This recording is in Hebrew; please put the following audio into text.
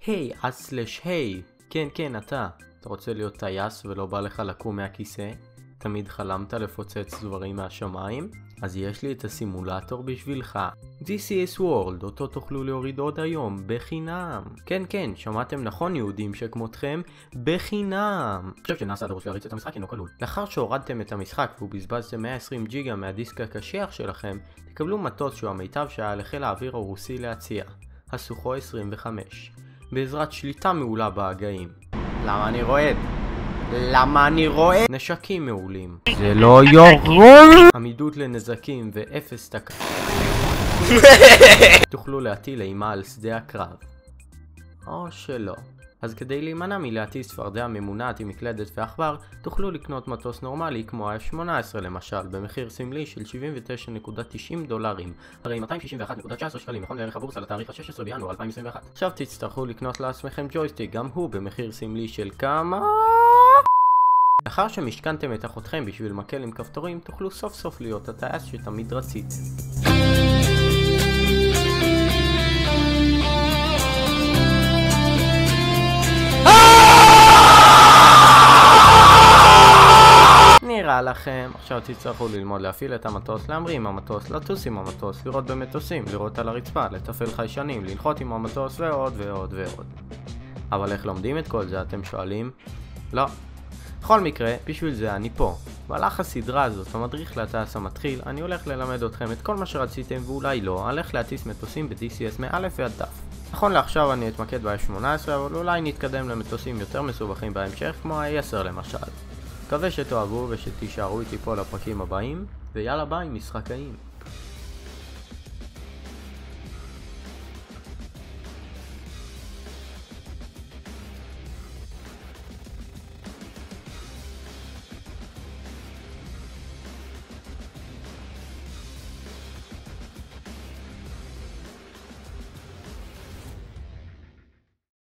היי, /היי. כן, אתה רוצה להיות טייס ולא בא לך לקום מהכיסא? תמיד חלמת לפוצץ דברים מהשמיים? אז יש לי את הסימולטור בשבילך. DCS World, אותו תוכלו להוריד עוד היום, בחינם. כן, שמעתם נכון יהודים שכמותכם, בחינם. אני חושב שנאסא דרוש להריץ את המשחק אינו כלול. לאחר שהורדתם את המשחק ובזבזתם 120 ג'יגה מהדיסק הקשיח שלכם, תקבלו מטוס שהוא המיטב שהיה לחיל האוויר הרוסי להציע, הסוכוי 25, בעזרת שליטה מעולה בהגאים. למה אני רואה? נשקים מעולים. זה לא יורון! עמידות לנזקים ואפס תקע. תוכלו להטיל אימה על שדה הקרב. או שלא. אז כדי להימנע מלהטיס צפרדע ממונעת עם מקלדת ועכבר, תוכלו לקנות מטוס נורמלי כמו ה-F-18 למשל, במחיר סמלי של $79.90. הרי 261.19 שקלים נכון לערך הבורסה לתאריך ה-16 בינואר 2021. עכשיו תצטרכו לקנות לעצמכם ג'ויסטיק, גם הוא במחיר סמלי של כמה? לאחר שמשכנתם את אחותכם בשביל מקל עם כפתורים, תוכלו סוף סוף להיות הטייס שתמיד רציתם. נראה לכם, עכשיו תצטרכו ללמוד להפעיל את המטוס, להמריא עם המטוס, לטוס עם המטוס, לראות במטוסים, לראות על הרצפה, לטפל חיישנים, לנחות עם המטוס ועוד ועוד ועוד. אבל איך לומדים את כל זה, אתם שואלים? לא. בכל מקרה, בשביל זה אני פה. במהלך הסדרה הזאת, המדריך לטייס המתחיל, אני הולך ללמד אתכם את כל מה שרציתם ואולי לא, הלך להטיס מטוסים ב-DCS מא' ועד ת'. נכון לעכשיו אני אתמקד ב-F-18, אבל אולי נתקדם למטוסים יותר מסובכים בהמשך, כמו ה-10 למשל. מקווה שתאהבו ושתישארו איתי פה לפרקים הבאים, ויאללה ביי משחקאים.